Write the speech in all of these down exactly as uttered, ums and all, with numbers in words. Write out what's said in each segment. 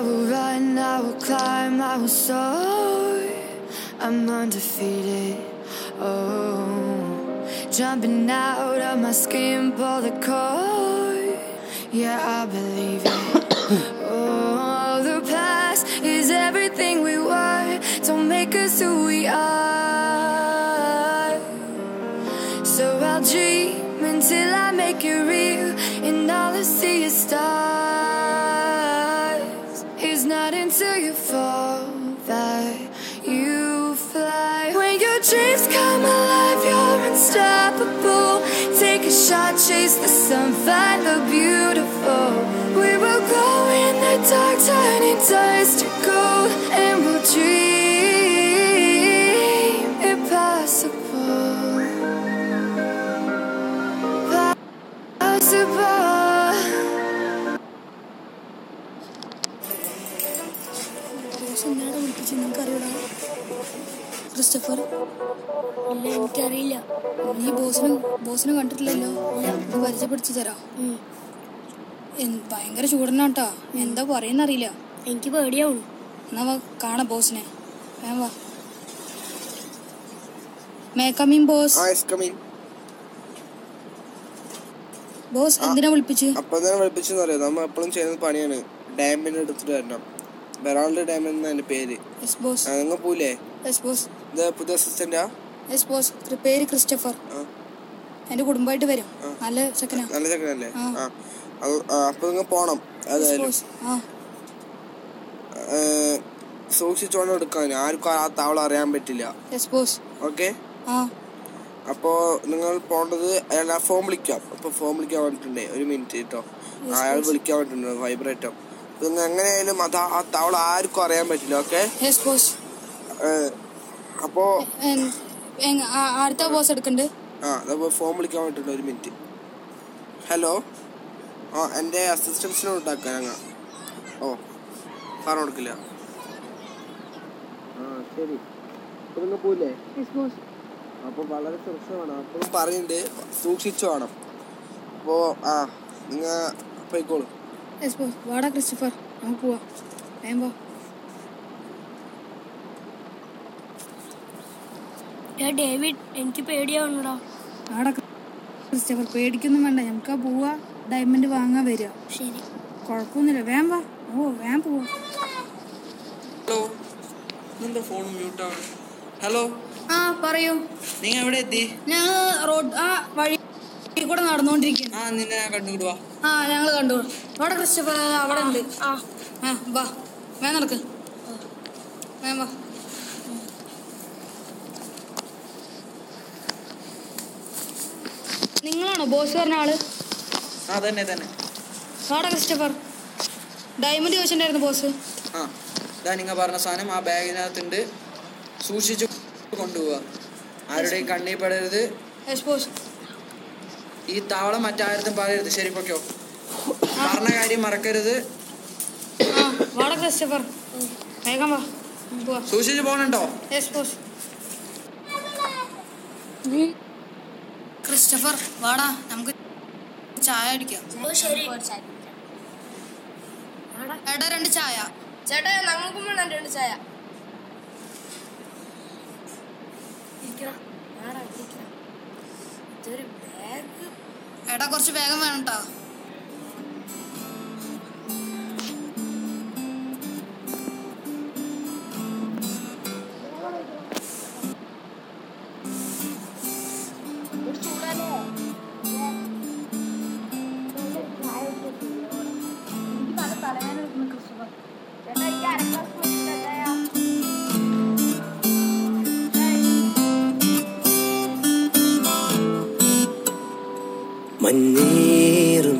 will run, I will climb, I will soar. I'm undefeated. Oh, jumping out of my skin, pull the cord. Yeah, I believe it. Oh, the past is everything we were. Don't make us who we are. So I'll dream until I make it real, and all I see is stars. It's not until you fall that you fly. When your dreams come alive, you're unstoppable. Take a shot, chase the sun, find the beautiful. We will glow in the dark, turning dust to gold, and we'll dream impossible. Possible. Christopher, ഇല്ല എനിക്കറിയില്ല. നീ ബോസിനും ബോസിനെ കണ്ടിട്ടില്ലല്ലോ. പരിചയപ്പെടുത്തി തരാം. ഭയങ്കര ചൂടനാട്ടാ, എന്താ പറയുന്നറിയില്ല. എനിക്ക് പേടിയാവും. എന്നാ വാ കാണാം ബോസിനെ. വേഗം വാ. May come in boss? Boss എന്തിനാ വിളിപ്പിച്ച്? അപ്പൊ തന്നെ വിളിപ്പിച്ചെന്നറിയാം. നമ്മ എപ്പോഴും ചെയ്യുന്ന പണിയാണ്. ഡാമിന് എടുത്തിട്ട് വരണം. ബെറാൾഡ് ഡാം എന്നാണ് പേര്. അങ്ങ് പോലേ? പുതിയ അസിസ്റ്റന്റാ? പേര് ക്രിസ്റ്റഫർ. എന്റെ കുടുംബമായിട്ട് വരും. നല്ല ചെക്കനാ. നല്ല ചെക്കനല്ലേ? അപ്പൊ നിങ്ങൾ പോണം. സൂക്ഷിച്ചോണം എടുക്കാൻ. ആർക്കും ആ താവളം അറിയാൻ പറ്റില്ല. ഓക്കെ. അപ്പോ നിങ്ങൾ പോണ്ടത് അയാൾ ആ ഫോം വിളിക്കാം. അപ്പൊ ഫോം വിളിക്കാൻ വേണ്ടിട്ടുണ്ടേ. ഒരു മിനിറ്റ് കേട്ടോ. അയാൾ വിളിക്കാൻ വേണ്ടിട്ടുണ്ട് വൈബ്രേറ്റോ. നിങ്ങൾ എങ്ങനെയായാലും അത് ആ താവളം ആർക്കും അറിയാൻ പറ്റില്ല. ഓക്കെ. അപ്പോ അടുത്ത ബോസ് എടുക്കണ്ട്. ആ അതപ്പോ ഫോം വിളിക്കാൻ വേണ്ടിട്ടുണ്ട്. ഒരു മിനിറ്റ്. ഹലോ. ആ എന്റെ അസിസ്റ്റൻസിനെ ഉണ്ടാക്കാൻ ഞങ്ങൾ. ഓ സാറ് കൊടുക്കില്ല. ആ ശരി. അപ്പൊ നിങ്ങൾ പോയില്ലേ? അപ്പൊ വളരെ സുരക്ഷ വേണം. അപ്പോഴും പറയുന്നുണ്ട് സൂക്ഷിച്ചു വേണം. അപ്പോ ആ നിങ്ങ പോയിക്കോളൂ. വാടാ ക്രിസ്റ്റഫർ, നമുക്ക് പോവാ. വേഗം പോ. ഡേവിഡ്, എനിക്ക് പേടിയാവണടാ. ആടാ ക്രിസ്റ്റഫർ, പേടിക്കൊന്നും വേണ്ട. നമുക്ക് പോവാ. ഡയമണ്ട് വാങ്ങാൻ വരിക. ശരി, കുഴപ്പമൊന്നുമില്ല. വേഗം വാ. ഓ വേഗം പോവാ. ഹലോ, നിന്റെ ഫോൺ മ്യൂട്ടാണ്. ഹലോ. ആ പറയൂ. നിങ്ങൾ എവിടെ എത്തി? ഞങ്ങൾ റോഡ് ആ വഴി കൂടെ നടന്നുകൊണ്ടിരിക്കുന്നു. ആ നിന്നെ ഞാൻ കണ്ടുവിടുവാ. ആ ഞങ്ങൾ കണ്ടു. അവിടെ ക്രിസ്റ്റഫർ അവിടെ ഉണ്ട്. ആ ആ വാ, വേഗം നടക്ക്. വേഗം വാ. നിങ്ങളാണോ ബോസ് പറഞ്ഞ ആള്? ആ തന്നെ തന്നെ. അവിടെ ക്രിസ്റ്റഫർ ഡയമണ്ട് ചോദിച്ചിട്ടുണ്ടായിരുന്നു ബോസ്. ആ ഇതാ നിങ്ങൾ പറഞ്ഞ സാധനം ആ ബാഗിനകത്തുണ്ട്. സൂക്ഷിച്ചു കൊണ്ടുപോവുക. ആരുടെയും കണ്ണീർ പെടരുത്. ഈ താവളം മറ്റാരും പറയരുത്. ശരി പൊക്കോ. പറഞ്ഞ കാര്യം മറക്കരുത്. സൂക്ഷിച്ചു പോകണുണ്ടോ? ക്രിസ്റ്റഫർ വാടാ, നമുക്ക് ചായ അടിക്കാം. എടാ രണ്ട് ചായ. ചേട്ടാ നമുക്കും വേണം രണ്ട് ചായ. എടാ കുറച്ച് വേഗം വേണം കേട്ടോ. മഞ്ഞേറും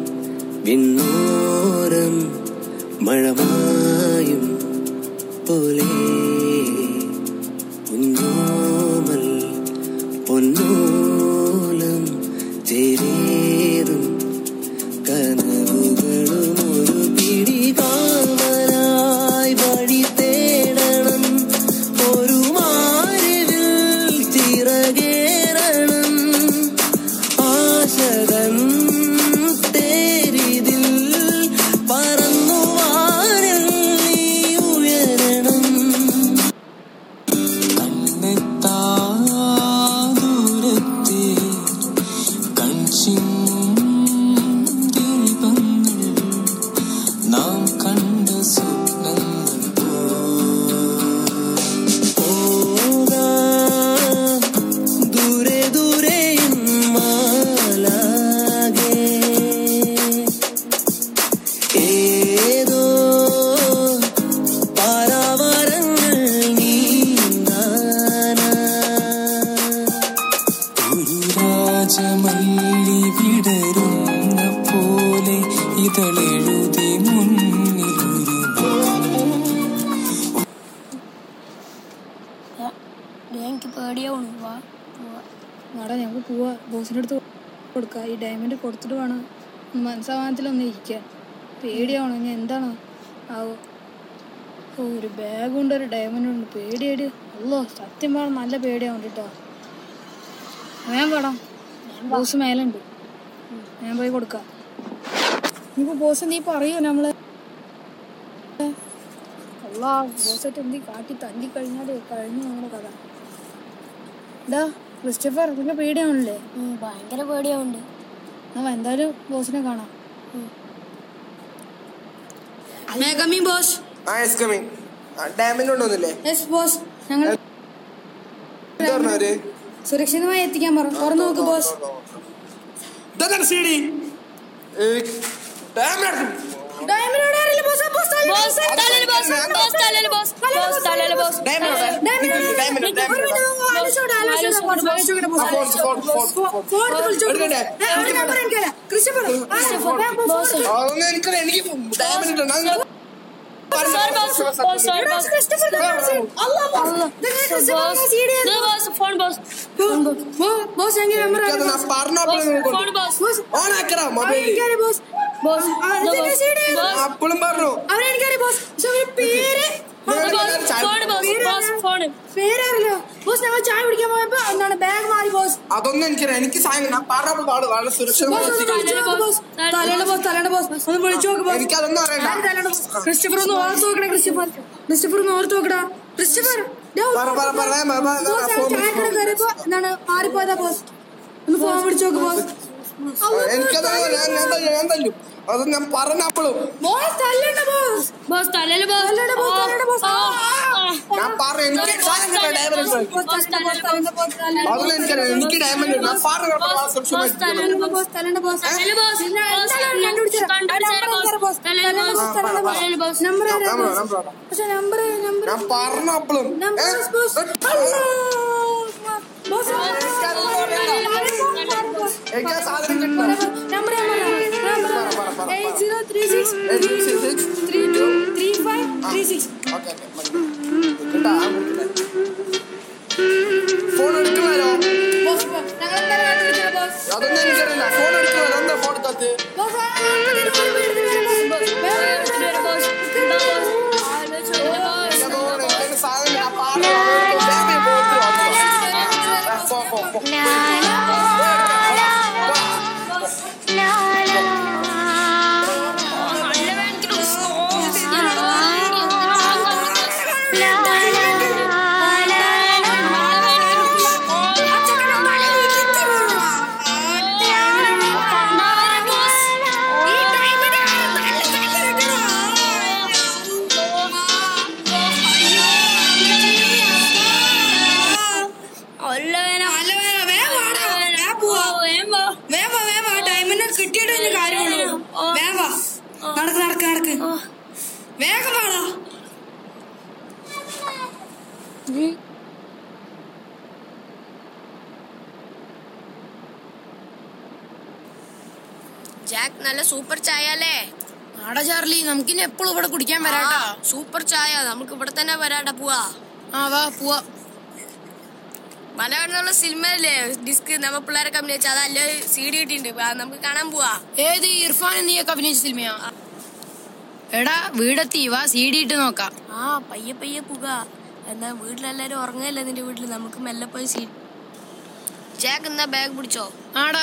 വിണ്ണോരം മഴമായും പോലെ കുഞ്ഞോമൽ പൊന്നോലം ചേരേറും കനവുകളും ഒരു പിടി കാവലായി വഴി തേടണം. ഒരു മാരിവിൽ ചിറകേറണം. ആശകൻ തേരിതിൽ പറന്നു വാനിൽ ഇതളെഴുതി മുന്നിലൊരു എനിക്ക് പേടിയാവണു. വാ നാടാ ഞങ്ങൾക്ക് പോവാ. ബോസിൻ്റെ അടുത്ത് കൊടുക്കുക. ഈ ഡയമണ്ട് കൊടുത്തിട്ട് വേണം മനസ്സമാനത്തിലൊന്ന് ഇരിക്കാൻ. പേടിയാവണം. ഇനി എന്താണ് ആവോ? ഓ ഒരു ബാഗുണ്ട്, ഒരു ഡയമണ്ട് ഉണ്ട്. പേടിയായിട്ട് അല്ലോ സത്യം പറഞ്ഞാൽ നല്ല പേടിയാവുണ്ട് കേട്ടോ. വേഗം വേണം. ബോസ് മേലുണ്ട്. ഞാൻ പോയി കൊടുക്കാം. ഇനിയിപ്പോൾ ബോസ് നീ പറയൂ നമ്മള് അല്ലാ ബോസായിട്ട് എന്തി കാട്ടി തല്ലി കഴിഞ്ഞാൽ കഴിഞ്ഞു നമ്മുടെ കഥ. ഇതാ ക്രിസ്റ്റഫർ പിന്നെ പേടിയാവണല്ലേ? ഭയങ്കര പേടിയാവുന്നുണ്ട്. ആ എന്തായാലും ബോസിനെ കാണാം. ഞങ്ങൾ സുരക്ഷിതമായി എത്തിക്കാൻ പറ. തുറന്നു നോക്ക് ബോസ്. ചായ കുടിക്കാൻ പോയപ്പോ എന്താണ് ബാഗ് മാറി ബോസ്. അതൊന്നും എനിക്ക് എനിക്ക് ക്രിസ്റ്റഫർ ഒന്ന് ഓർത്ത് നോക്കണേ. ക്രിസ്റ്റഫർ ക്രിസ്റ്റഫർ ഒന്ന് ഓർത്ത് നോക്കടാ. ക്രിസ്റ്റഫർ കയറിയപ്പോ എന്താണ് മാറിപ്പോയതാ ബോസ്. ഒന്ന് ഫോൺ വിളിച്ചു നോക്ക് ബോസ്. എനിക്കത് ഞാൻ തല്ലും. അത് ഞാൻ പറഞ്ഞപ്പോഴും ഞാൻ പറഞ്ഞു എനിക്ക് എനിക്ക് ഡയമണ്ട് ഞാൻ പറഞ്ഞു ഞാൻ പറഞ്ഞപ്പോഴും ഫോൺ എടുക്കണോ? അതൊന്നും എനിക്കറിയില്ല. ഫോൺ എടുക്കണോ? എന്താ ഫോൺ എടുക്കാത്ത? കിട്ടിയിട്ടേ കാര്യമുള്ളൂ. വേഗം നടക്ക് നടക്ക് നടക്ക് വേഗം വേണോ. ജാക്ക് നല്ല സൂപ്പർ ചായ അല്ലേ? ആടാ ചാർലി നമുക്കിനി എപ്പോഴും ഇവിടെ കുടിക്കാൻ വരാട്ടാ. സൂപ്പർ ചായ നമുക്ക് ഇവിടെ തന്നെ വരാട്ടാ. പോവാ. ആ വാ പോവാ. മലയാളത്തിലുള്ള സിനിമയില്ലേ ഡിസ്ക് നമ്മ പിള്ളേരൊക്കെ അഭിനയിച്ച അതല്ല സി ഡി കിട്ടിയിട്ടുണ്ട്. നമുക്ക് കാണാൻ പോവാ. ഏത് ഇർഫാൻ നീയൊക്കെ അഭിനയിച്ച സിനിമയാ? എടാ വീടെത്തി വാ സി ഡി ഇട്ട് നോക്കാം. ആ പയ്യെ പയ്യെ പോക. എന്താ വീട്ടിലെല്ലാരും ഉറങ്ങല്ലേ നിന്റെ വീട്ടില്? നമുക്ക് മെല്ലെ പോയി സി. ജാക്ക് എന്നാ ബാഗ് പിടിച്ചോ. ആടാ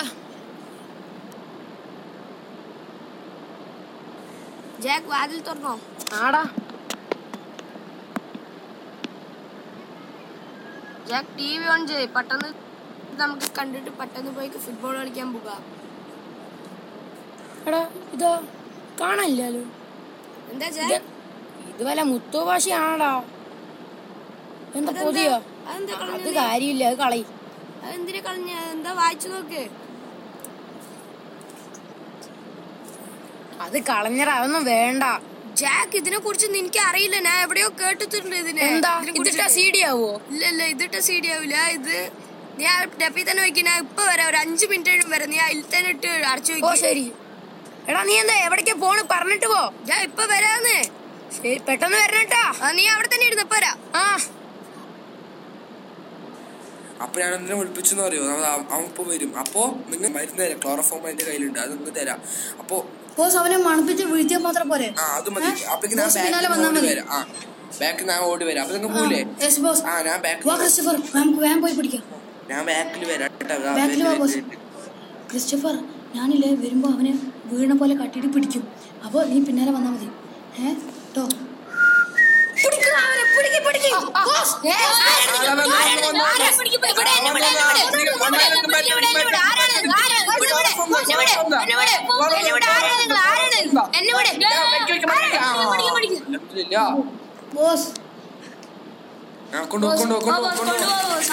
ജാക്ക് വാതിൽ തുറന്നോ. ആടാ ജാക്ക് ടി വി ഓൺ ചെയ്യ്. പെട്ടെന്ന് നമുക്ക് കണ്ടിട്ട് പെട്ടെന്ന് പോയി ഫുട്ബോൾ കളിക്കാൻ പോകാം. എടാ ഇതാ കാണാനില്ലല്ലോ. എന്താ ജാക്ക്? ഇത് വല്ല മുത്തോ ഭാഷയാണോടാ? എന്താ പൊതിയോ? അത് കാര്യമില്ല, അത് കളയി. അതെന്തിനാ കളഞ്ഞ? എന്താ വായിച്ചു നോക്ക്. അത് കളഞ്ഞടാ, അതൊന്നും വേണ്ട. ജാക്ക് ഇതിനെ കുറിച്ച് എനിക്ക് അറിയില്ല. ഞാൻ എവിടെയോ കേട്ടിട്ടുണ്ട് ഇതിനെ. ഇതിട്ട സി ഡി ആവോ? ഇല്ല ഇല്ല ഇതിട്ട സി ഡി ആവില്ല. ഇത് ഞാൻ ഡപ്പി തന്നെ വെക്കും. ഞാൻ ഇപ്പൊ വരാം. ഒരു അഞ്ചു മിനിറ്റ് വരാം. നീ അതിൽ തന്നെ ഇട്ട് അടച്ചു വെക്കും. ശരി. എടാ നീ എന്താ എവിടേക്കാ പോണ് പറഞ്ഞിട്ട് പോ. ഞാൻ ഇപ്പൊ വരാന്ന്. ശരി പെട്ടെന്ന് വരണേട്ടാ. നീ അവിടെ തന്നെ ഇരുന്ന് പോരാ. ആ അപ്പൊ ഞാൻ എന്തിനെ വിളിപ്പിച്ചെന്ന് അറിയോ? അവൻ ഇപ്പൊ വരും. അപ്പൊ നിങ്ങൾ മരുന്ന് തരാം, ക്ലോറോഫോം അതിന്റെ കയ്യിലുണ്ട്, അത് നിങ്ങൾക്ക് തരാം. അപ്പൊ അവനെ മണപ്പിച്ച് വിളിച്ചാൽ മാത്രം പോരെ? ആ അത് മതി. അപ്പൊ ഞാൻ ബാക്കിൽ വരാം. ആ ബാക്കിൽ ഞാൻ ഓടി വരാം. അപ്പൊ നിങ്ങൾ പോവില്ലേ? ആ ഞാൻ ബാക്കിൽ ഞാൻ ബാക്കിൽ വരാം. ക്രിസ്റ്റഫർ, ഞാനില്ലേ വരുമ്പോ അവനെ വീണ പോലെ കട്ടിയിട്ട് പിടിക്കും. അപ്പൊ നീ പിന്നാലെ വന്നാ മതി. ഏ ട്ടോ ബോസ് കൊണ്ടു കൊണ്ടു കൊണ്ടു കൊണ്ടു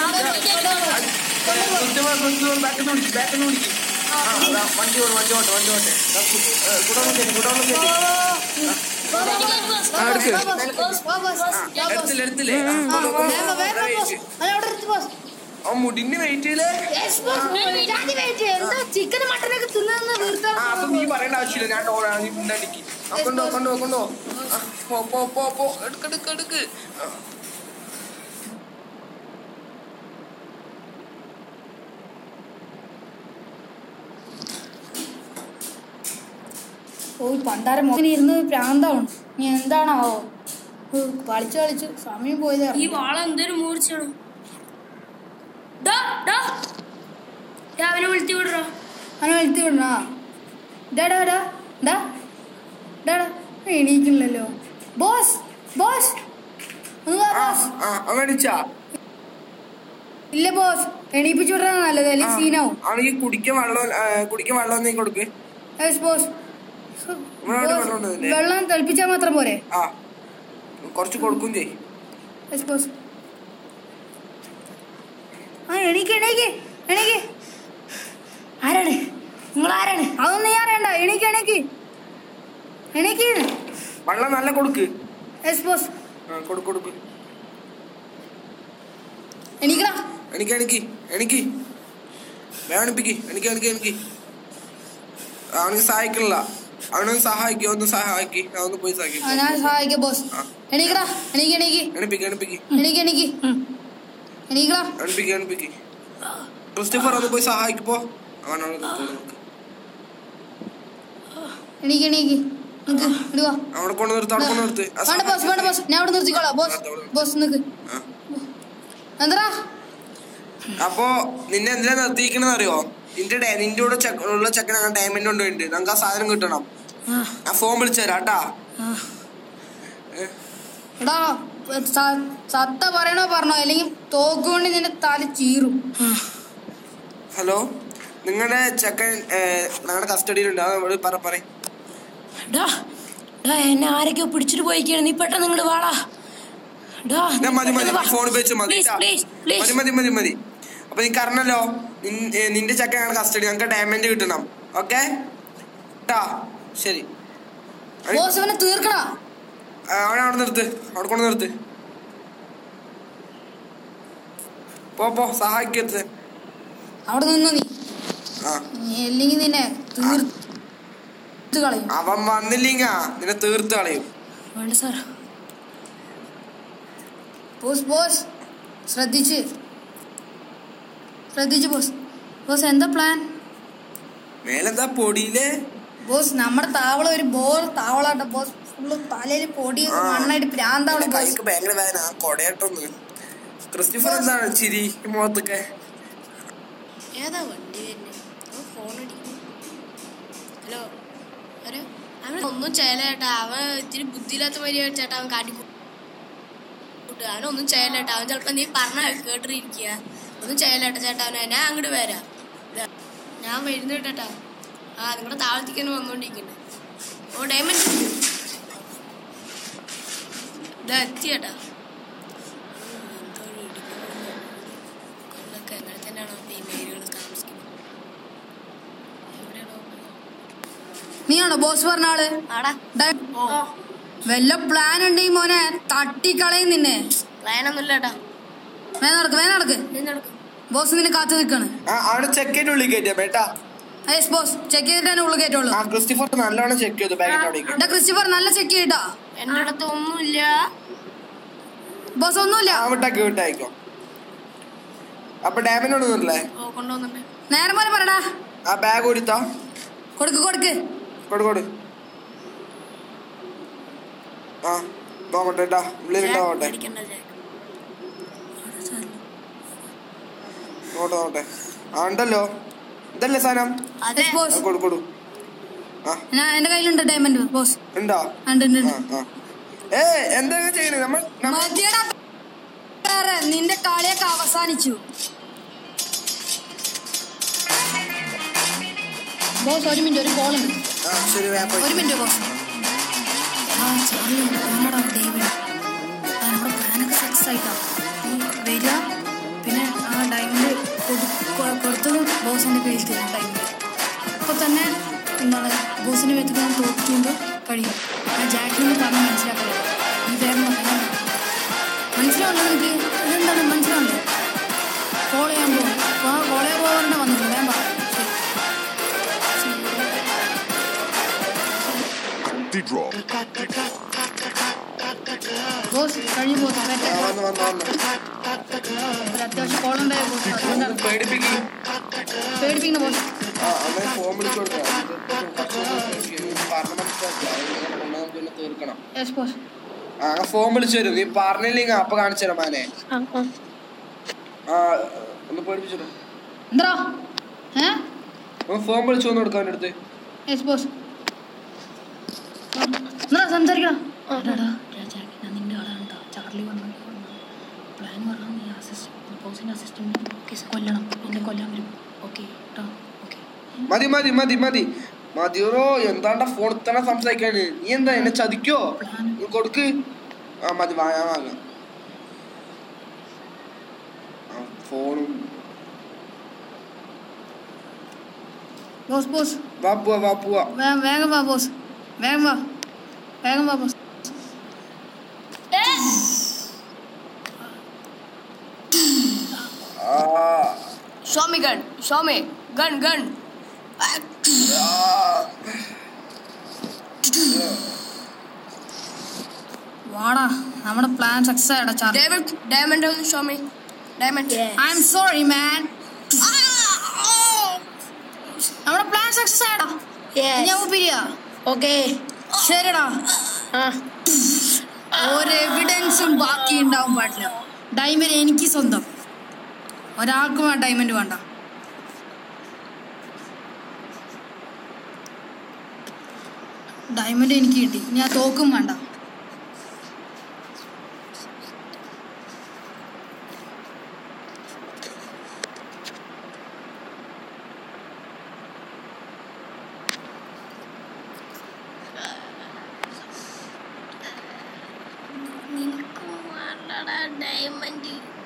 വണ്ടി ഓട് വണ്ടി ഓട്ടെ വണ്ടി ഓട്ടെ കുടോളം കയറ്റി കുടോളം കയറ്റി എടുത്തില്ല എടുത്തില്ലേ ആ മുടിന് വെയിറ്റ് ചെയ്യലേ. ചിക്കൻ മട്ടനൊക്കെ തിന്നു. അപ്പൊ നീ പറയേണ്ട ആവശ്യമില്ല, ഞാൻ ടോളാ. നീ മുണ്ടടിക്ക്. കൊണ്ടോ കൊണ്ടോ കൊണ്ടോ പോ പോ പോ പോ എടുക്ക് എടുക്ക് എടുക്ക്. ഓ പണ്ടാരം മോനെ ഇരുന്ന് പ്രാന്താവണം. നീ എന്താണാവോ കളിച്ചു കളിച്ചു സമയം പോയത്. ഈ വാള എന്തൊരു മൂർച്ചാണ്. അവനെ വിളിച്ചു വിടറോ. അവനെ വിളിച്ചു വിടണോ? ഡാടാ ഡാ ഡാ ഡാടാ എണീക്കില്ലല്ലോ. ബോസ് ബോസ് ഇല്ല ബോസ്, എണീപ്പിച്ചു വിടാ നല്ലത്, അല്ലെങ്കിൽ സീനാവും. അവനിക്ക് കുടിക്കാൻ വെള്ളം കുടിക്കാൻ വെള്ളം നീ കൊടുക്ക്. ബോസ് വെള്ളം തിളപ്പിച്ചാൽ മാത്രം പോരെ? ആ കുറച്ച് കൊടുക്കും ചെയ്. ബോസ് ആ എണീക്ക് എണീക്ക് എണീക്ക്. ആരാണ് നിങ്ങൾ? ആരാണ്? അതൊന്നും നീ അറിയണ്ട. എണീക്ക് എണീക്ക് എണീക്ക്. വെള്ളം നല്ല കൊടുക്ക്. ബോസ് കൊടുക്ക് കൊടുക്ക്. എണീക്കടാ. എണിക്ക് എണിക്ക് എണിക്ക് വേണിപ്പിക്ക്. എണിക്ക് എണിക്ക് എണിക്ക്. അവനക്ക് സഹായിക്കണില്ല. അവനൊന്ന് സഹായിക്കും. ഒന്ന് സഹായിക്ക്. ഒന്ന് പോയി സഹായിക്കും. ഞാൻ സഹായിക്കാം ബോസ്. എണീക്കടാ. എണീക്ക് എണീക്ക് എണിപ്പിക്ക് എണിപ്പിക്ക് എണീക്ക് എണീക്ക് എണീക്കടാ. എണിപ്പിക്ക് എണിപ്പിക്ക്. ക്രിസ്റ്റഫർ ഒന്ന് പോയി സഹായിക്കപ്പോ. അവനോട് എണീക്ക് എണീക്ക് ഇടുവാ. അവിടെ കൊണ്ട് നിർത്ത്. അവിടെ കൊണ്ട് നിർത്ത്. വേണ്ട ബോസ് വേണ്ട ബോസ്, ഞാൻ അവിടെ നിർത്തിക്കോളാം. ബോസ് ബോസ് നിക്ക്. എന്താ അപ്പൊ നിന്നെ എന്തിനാ നിർത്തിയിരിക്കണെന്ന് അറിയോ? നിന്റെ നിന്റെ കൂടെ ഉള്ള ചെക്കൻ അങ്ങനെ ഡയമണ്ട് കൊണ്ടുപോയിട്ട് നമുക്ക് ആ സാധനം കിട്ടണം. ആ ഫോൺ വിളിച്ചു തരാം കേട്ടാ. എടാ സത്ത പറയണോ പറഞ്ഞോ, അല്ലെങ്കിൽ തോക്കുകൊണ്ട് നിന്റെ തല ചീറും. ഹലോ, നിങ്ങളുടെ ചെക്കൻ ഞങ്ങളുടെ കസ്റ്റഡിയിലുണ്ട്. അത് പറ പറയും. എന്നെ ആരൊക്കെയോ പിടിച്ചിട്ട് പോയിക്കാണ്. നീ പെട്ടെന്ന് നിങ്ങട് വാടാ. മതി മതി ഫോൺ ഉപയോഗിച്ച് മതി മതി മതി മതി മതി. അപ്പൊ നീ അറിഞ്ഞല്ലോ, നിന്റെ ചെക്കൻ ഞങ്ങളുടെ കസ്റ്റഡി, ഞങ്ങൾക്ക് ഡയമണ്ട് കിട്ടണം. ഓക്കെ ട്ടാ ശരി. തീർക്കണ അവനെ അവിടെ നിർത്ത്. അവിടെ കൊണ്ട് നിർത്ത്. പോ പോ സഹായിക്കരുത്. അവിടെ നിന്നു നീ. അല്ലെങ്കിൽ നിന്നെ കളയും. അവൻ വന്നില്ലെങ്കിൽ നിന്നെ തീർത്ത് കളയും. വേണ്ട സാർ. ബോസ് ബോസ് ശ്രദ്ധിച്ച് ശ്രദ്ധിച്ച് ബോസ്. ബോസ് എന്താ പ്ലാൻ? മേലെന്താ പൊടിയില്ലേ ബോസ്? നമ്മുടെ താവള ഒരു ബോർ താവളാട്ട ബോസ്. ഫുള്ള് തലയിൽ പൊടി മണ്ണായിട്ട് പ്രാന്താണ്. ഭയങ്കര വേദന. കൊടയട്ടൊന്ന്. ക്രിസ്റ്റഫർ എന്താണ് ചിരി മുഖത്തൊക്കെ? ഏതാ വണ്ടി ഫോൺ അടിക്കുന്നു. ഹലോ ഹലോ അവൻ ഒന്നും ചെയ്യലേട്ടാ. അവൻ ഇത്തിരി ബുദ്ധിയില്ലാത്ത മാതിരി ചേട്ടാ അവൻ കാട്ടിക്കൂട്ടുക. അവനൊന്നും ചെയ്യലേട്ടാ. അവൻ ചിലപ്പോ നീ പറഞ്ഞ കേട്ടിരിക്കുക. ഒന്നും ചെയ്യലേട്ടാ ചേട്ടാ. അവനെ ഞാൻ അങ്ങോട്ട് വരാം. ഞാൻ വരുന്നു കേട്ടാ. ആ നിങ്ങളുടെ താഴത്തേക്ക് തന്നെ വന്നോണ്ടിരിക്കണ്ടേ. ഓ ഡയമണ്ട് ഇതാ എത്തി ചേട്ടാ. കൊള്ളൊക്കെ എങ്ങനെ തന്നെയാണോ ഈ മേലുകൾ താമസിക്കുന്നത്? നീയാണോ ബോസ് പറഞ്ഞ ആള്? വല്ല പ്ലാൻ ഉണ്ടെങ്കിൽ മോനെ തട്ടിക്കളയും നിന്നെ. പ്ലാനൊന്നുമില്ല ചേട്ടാ. വേ നടക്ക് വേ നടക്ക്. ബോസ് നിന്നെ കാത്തു നിൽക്കാണ്. അവിടെ ചെക്കൻ്റെ ഉള്ളിൽ കയറ്റിയാ ബേട്ടാ. ബോസ് ചെക്ക് ചെയ്തിട്ട് ഉള്ളു കേട്ടോളൂ. ആ ക്രിസ്റ്റഫർ നല്ലോണം ചെക്ക് ചെയ്തു ബാഗിന്റെ. ക്രിസ്റ്റഫർ നല്ല ചെക്ക് ചെയ്താ. എന്റെ അടുത്ത് ഒന്നുമില്ല ബോസ്, ഒന്നുമില്ല. വിട്ടാക്കി വിട്ടായിക്കോ. അപ്പൊ ഡാമിനോട് നിന്നില്ലേ? നേരം പോലെ പറടാ. ആ ബാഗ് കൊടുത്താ കൊടുക്ക് കൊടുക്ക് കൊടു കൊടു. ആ നോക്കട്ടെ കേട്ടാ, ഉള്ളിലുണ്ടാവട്ടെ. നോട്ടെ നോട്ടെ. ആ ഉണ്ടല്ലോ, ഇതല്ലേ സാധനം? കൊടു കൊടു. എന്റെ കയ്യിലുണ്ട് ഡയമണ്ട് ബോസ്. ഉണ്ടോ? ഏ എന്താ ചെയ്യണേ നമ്മൾ? നിന്റെ കളിയൊക്കെ അവസാനിച്ചു ബോസ്. ഒരു മിനിറ്റ്, ഒരു കോൾ ഉണ്ട്. ഒരു മിനിറ്റ് ബോസ്. നമ്മുടെ പ്ലാനൊക്കെ സക്സസ് ആയിട്ടാ വരിക. പിന്നെ ആ ഡയമണ്ട് കൊടുത്തതും ബോസിന്റെ കയ്യിൽ തരും ഡയമണ്ട്. അപ്പോൾ തന്നെ എന്താണ് ബോസിനെ വെച്ചിട്ട് ഞാൻ തോക്കുമ്പോൾ കഴിയും. ആ ജാക്കിനോട് പറഞ്ഞ് മനസ്സിലാക്കില്ല. ഈ വേഗം മനസ്സിലാവല്ലോ എനിക്ക്. ഇതെന്താണ് മനസ്സിലാവല്ലോ? കോൾ ചെയ്യാൻ പോകും. ആ കോൾ ചെയ്യാൻ പോകാറുണ്ട് വന്നില്ല. വേഗം പറ. ബോസ് കഴിഞ്ഞു ബോസ്. ഒരു അത്യാവശ്യം കോളുണ്ടായ ബോസ്. പേടിപ്പിക്കുന്ന ബോസ്. ഫോൺ വിളിച്ചു തരും. നീ പറഞ്ഞില്ലെങ്കിൽ അപ്പൊ കാണിച്ചു തരാം മാനെ. ഒന്ന് പേടിപ്പിച്ചോ. ഫോൺ വിളിച്ചു വന്ന് കൊടുക്കാൻ അടുത്ത്. സംസാരിക്കണം. ഞാൻ നിന്റെ ആളാണ് കേട്ടോ. ചാർലി വന്നു പ്ലാൻ പറഞ്ഞാൽ നീ അസിസ്റ്റന്റ് ബോസിന്റെ അസിസ്റ്റന്റ് കൊല്ലണം. എന്നെ കൊല്ലാൻ വരും. ഓക്കെ കേട്ടോ? ഓക്കെ മതി മതി മതി മതി മതിയോ. എന്താണ്ടാ ഫോൺ തന്നെ സംസാരിക്കാന്? നീ എന്താ എന്നെ ചതിക്കോ? കൊടുക്ക്. ആ മതി, വാങ്ങാൻ വാങ്ങാം. ഫോണും ബോസ് ബോസ് വാ പോവാ വാ പോവാ. വേഗം വാ ബോസ്. വേഗം വാ വേഗം വാ boss. Show me gun. Show me gun. Gun. വാടാ, നമ്മുടെ പ്ലാൻ സക്സസ് ആയടാ Charlie. Diamond. Diamond. Show me. Diamond. Yes. I'm sorry man. നമ്മുടെ പ്ലാൻ സക്സസ് ആയടാ. ഞാൻ പിരിയാ. ഓക്കെ ശരിടാ. ഒരു എവിഡൻസും ബാക്കി ഉണ്ടാവാൻ പാടില്ല. ഡയമണ്ട് എനിക്ക് സ്വന്തം. ഒരാൾക്കും ആ ഡയമണ്ട് വേണ്ട. ഡയമണ്ട് എനിക്ക് കിട്ടി. ഞാൻ തോക്കും വേണ്ട. ഡയമണ്ട്